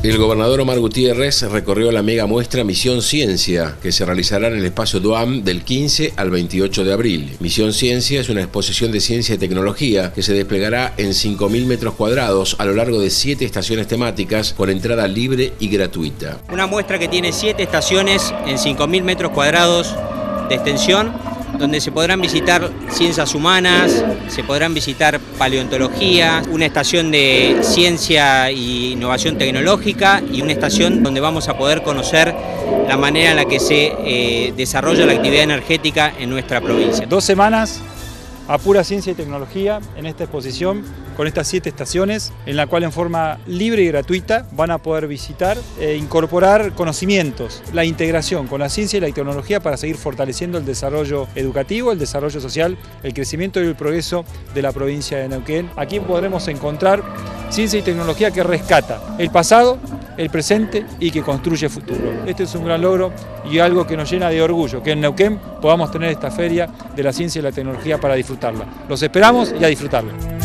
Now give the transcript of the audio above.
El gobernador Omar Gutiérrez recorrió la mega muestra Misión Ciencia, que se realizará en el espacio Duam del 15 al 28 de abril. Misión Ciencia es una exposición de ciencia y tecnología que se desplegará en 5.000 metros cuadrados a lo largo de 7 estaciones temáticas con entrada libre y gratuita. Una muestra que tiene 7 estaciones en 5.000 metros cuadrados de extensión, donde se podrán visitar ciencias humanas, se podrán visitar paleontología, una estación de ciencia e innovación tecnológica y una estación donde vamos a poder conocer la manera en la que se desarrolla la actividad energética en nuestra provincia. 2 semanas a pura ciencia y tecnología en esta exposición con estas 7 estaciones, en la cual en forma libre y gratuita van a poder visitar e incorporar conocimientos, la integración con la ciencia y la tecnología para seguir fortaleciendo el desarrollo educativo, el desarrollo social, el crecimiento y el progreso de la provincia de Neuquén. Aquí podremos encontrar ciencia y tecnología que rescata el pasado, el presente y que construye futuro. Este es un gran logro y algo que nos llena de orgullo, que en Neuquén podamos tener esta feria de la ciencia y la tecnología para disfrutarla. Los esperamos y a disfrutarla.